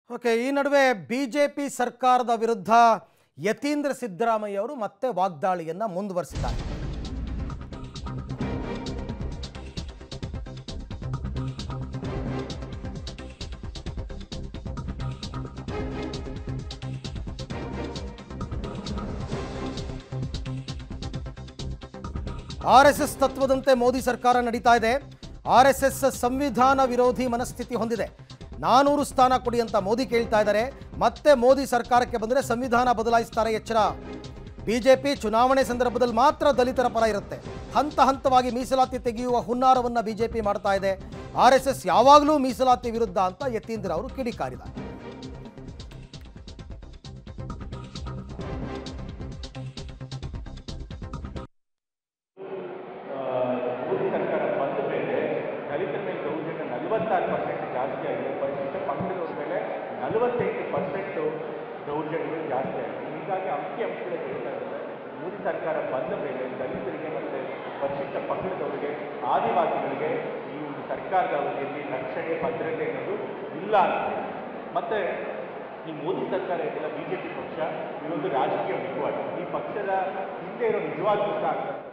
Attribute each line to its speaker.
Speaker 1: Okay, ಈ ನಡುವೆ BJP ಸರ್ಕಾರದ ವಿರುದ್ಧ ಯತೀಂದ್ರ ಸಿದ್ದರಾಮಯ್ಯ ಅವರು ಮತ್ತೆ ವಾಗ್ದಾಳಿಯನ್ನ ಮುಂದುವರಿಸಿದ್ದಾರೆ. ಆರ್ಎಸ್ಎಸ್ ತತ್ವದಂತೆ ಮೋದಿ ಸರ್ಕಾರ ನಡೀತಾ ಇದೆ. ಆರ್ಎಸ್ಎಸ್ ಸಂವಿಧಾನ ವಿರೋಧಿ ಮನಸ್ಥಿತಿ ಹೊಂದಿದೆ. 400 ಸ್ಥಾನ ಕೊಡಿ ಅಂತ ಮೋದಿ ಕೇಳ್ತಾ ಇದ್ದಾರೆ. ಮತ್ತೆ ಮೋದಿ ಸರ್ಕಾರಕ್ಕೆ ಬಂದರೆ ಸಂವಿಧಾನ ಬದಲಾಯಿಸ್ತಾರೆ. ಎಚ್ಚರ. ಬಿಜೆಪಿ ಚುನಾವಣೆ ಸಂದರ್ಭದಲ್ಲಿ ಮಾತ್ರ ದಲಿತರ ಪರ ಇರುತ್ತೆ. ಹಂತ ಹಂತವಾಗಿ ಮೀಸಲಾತಿ ತೆಗೆಯುವ ಹುನ್ನಾರವನ್ನು ಬಿಜೆಪಿ ಮಾಡ್ತಾ ಇದೆ. ಆರ್ಎಸ್ಎಸ್ ಯಾವಾಗಲೂ ಮೀಸಲಾತಿ ವಿರುದ್ಧ ಅಂತ ಯತೀಂದ್ರ ಅವರು ಕಿಡಿಕಾರಿದ್ದಾರೆ.
Speaker 2: ದಲಿತರ ಮೇಲೆ ದೌರ್ಜನ್ಯ 46% ಜಾಸ್ತಿ ಆಗಿದೆ. ಪರಿಶಿಷ್ಟ ಪಂಗಡದವ್ರ ಮೇಲೆ 48% ದೌರ್ಜನ್ಯಗಳು ಜಾಸ್ತಿ ಆಗಿದೆ. ಹೀಗಾಗಿ ಅಂಕಿಅಂಶಗಳು ಹೇಳ್ತಾ ಇದ್ದಾರೆ, ಮೋದಿ ಸರ್ಕಾರ ಬಂದ ಮೇಲೆ ದಲಿತರಿಗೆ ಮತ್ತು ಪರಿಶಿಷ್ಟ ಪಂಗಡದವರಿಗೆ, ಆದಿವಾಸಿಗಳಿಗೆ ಈ ಒಂದು ಸರ್ಕಾರದ ಅವಧಿಯಲ್ಲಿ ರಕ್ಷಣೆ ಭದ್ರತೆ ಅನ್ನೋದು ಇಲ್ಲ ಅಂತ. ಮತ್ತು ಈ ಮೋದಿ ಸರ್ಕಾರ ಇದೆಲ್ಲ BJP ಪಕ್ಷ ಇದೊಂದು ರಾಜಕೀಯ ಮುಖವಾಗಿದೆ. ಈ ಪಕ್ಷದ ಹಿಂದೆ ಇರೋ ನಿಜವಾದ ಮುಖ ಆಗ್ತದೆ